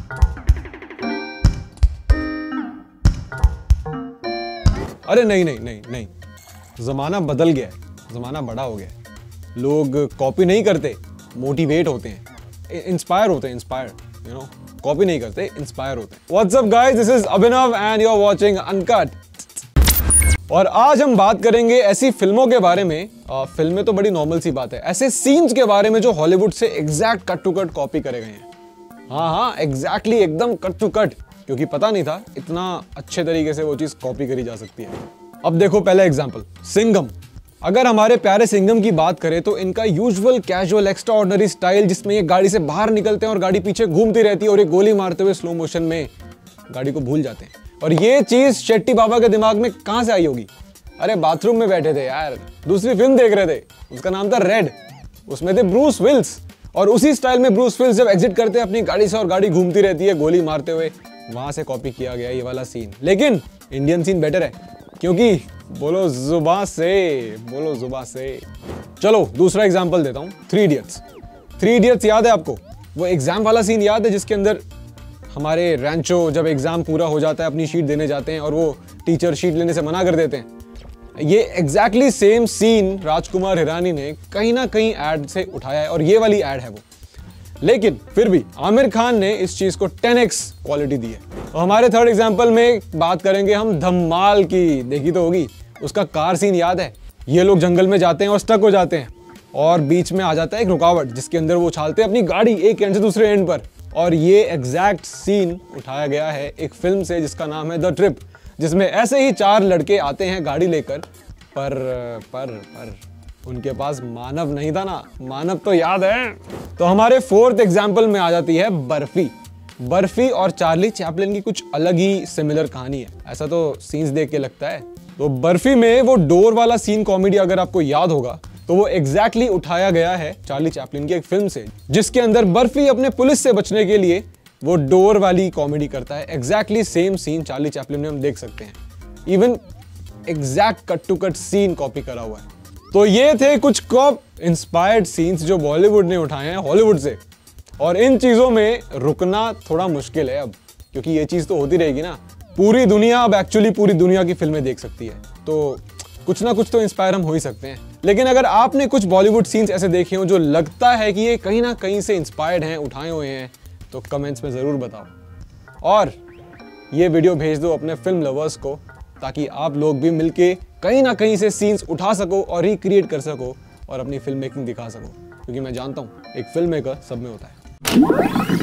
अरे नहीं नहीं नहीं नहीं, जमाना बदल गया है, जमाना बड़ा हो गया है। लोग कॉपी नहीं करते, मोटिवेट होते हैं, इंस्पायर होते हैं, इंस्पायर, यू नो, कॉपी नहीं करते, इंस्पायर होते हैं। What's up guys, this is Abhinav and you are watching uncut. और आज हम बात करेंगे ऐसी फिल्मों के बारे में, फिल्में तो बड़ी नॉर्मल सी बात है, ऐसे सीन्स के बारे में जो हॉलीवुड से exact cut to cut copy करे गए हैं। हाँ, एग्जैक्टली एकदम कट टू कट, क्योंकि पता नहीं था इतना अच्छे तरीके से वो चीज कॉपी करी जा सकती है। अब देखो पहला एग्जांपल, सिंघम। अगर हमारे प्यारे सिंघम की बात करें तो इनका usual casual extraordinary style, जिसमें ये गाड़ी से बाहर निकलते हैं और गाड़ी पीछे घूमती रहती है और ये गोली मारते हुए स्लो मोशन में गाड़ी को भूल जाते हैं। और ये चीज शेट्टी बाबा के दिमाग में कहां से आई होगी? अरे बाथरूम में बैठे थे यार, दूसरी फिल्म देख रहे थे, उसका नाम था रेड, उसमें थे ब्रूस विल्स, और उसी स्टाइल में ब्रूस विल्स जब एग्जिट करते हैं अपनी गाड़ी से और गाड़ी घूमती रहती है गोली मारते हुए, वहां से कॉपी किया गया ये वाला सीन। लेकिन इंडियन सीन बेटर है, क्योंकि बोलो जुबान से, बोलो जुबान से। चलो दूसरा एग्जांपल देता हूँ, थ्री इडियट्स। थ्री इडियट्स याद है आपको? वो एग्जाम वाला सीन याद है जिसके अंदर हमारे रैंचो जब एग्जाम पूरा हो जाता है अपनी शीट देने जाते हैं और वो टीचर शीट लेने से मना कर देते हैं। ये exactly same scene Rajkumar Hirani ने कहीं ना कहीं ऐड से उठाया है, और ये वाली ऐड है वो। लेकिन फिर भी आमिर खान ने इस चीज को 10x क्वालिटी दी है। तो हमारे थर्ड एग्जांपल में बात करेंगे हम धमाल की, देखी तो होगी, उसका कार सीन याद है? ये लोग जंगल में जाते हैं और स्टक हो जाते हैं और बीच में आ जाता है एक रुकावट जिसके अंदर वो उछालते हैं अपनी गाड़ी एक एंड से दूसरे एंड पर। और ये एग्जैक्ट सीन उठाया गया है एक फिल्म से जिसका नाम है द ट्रिप, जिसमें ऐसे ही चार लड़के आते हैं गाड़ी लेकर, पर उनके पास मानव नहीं था ना, मानव तो याद है। तो हमारे फोर्थ एग्जांपल में आ जाती है बर्फी। बर्फी और चार्ली चैपलिन की कुछ अलग ही सिमिलर कहानी है, ऐसा तो सीन्स देख के लगता है। तो बर्फी में वो डोर वाला सीन कॉमेडी अगर आपको याद होगा तो वो एग्जैक्टली उठाया गया है चार्ली चैपलिन की एक फिल्म से, जिसके अंदर बर्फी अपने पुलिस से बचने के लिए वो डोर वाली कॉमेडी करता है। Exactly same scene Charlie Chaplin में हम देख सकते हैं, even exact cut to cut scene copy करा हुआ है। तो ये थे कुछ कॉप इंस्पायर्ड सीन्स जो बॉलीवुड ने उठाए हैं हॉलीवुड से, और इन चीजों में रुकना थोड़ा मुश्किल है अब, क्योंकि ये चीज तो होती रहेगी ना। पूरी दुनिया अब एक्चुअली पूरी दुनिया की फिल्में देख सकती है, तो कुछ ना कुछ तो इंस्पायर हम हो ही सकते हैं। लेकिन अगर आपने कुछ बॉलीवुड सीन्स ऐसे देखे हो जो लगता है कि ये कहीं ना कहीं से इंस्पायर्ड हैं, उठाए हुए हैं, तो कमेंट्स में जरूर बताओ। और ये वीडियो भेज दो अपने फिल्म लवर्स को, ताकि आप लोग भी मिलके कहीं ना कहीं से सीन्स उठा सको और रिक्रिएट कर सको और अपनी फिल्म मेकिंग दिखा सको, क्योंकि मैं जानता हूँ एक फिल्म मेकर सब में होता है।